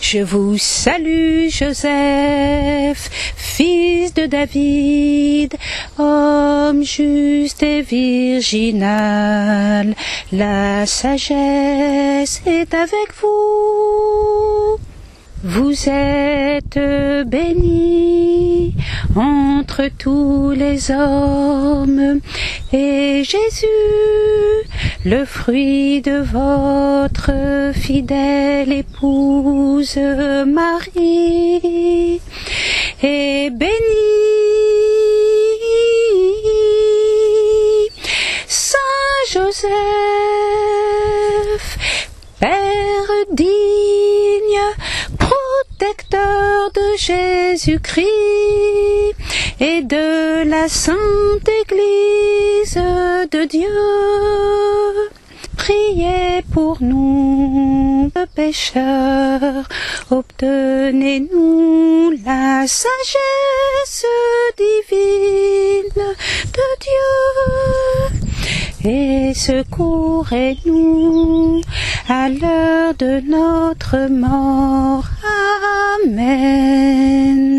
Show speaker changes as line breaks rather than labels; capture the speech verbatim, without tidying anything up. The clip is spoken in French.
Je vous salue, Joseph, fils de David, homme juste et virginal. La sagesse est avec vous. Vous êtes béni entre tous les hommes, et Jésus, le fruit de votre fidèle épouse Marie, est béni. Saint Joseph, Père digne, protecteur de Jésus-Christ et de la Sainte Église de Dieu, priez pour nous, pécheurs, obtenez-nous la sagesse divine de Dieu, et secourez-nous à l'heure de notre mort. Amen.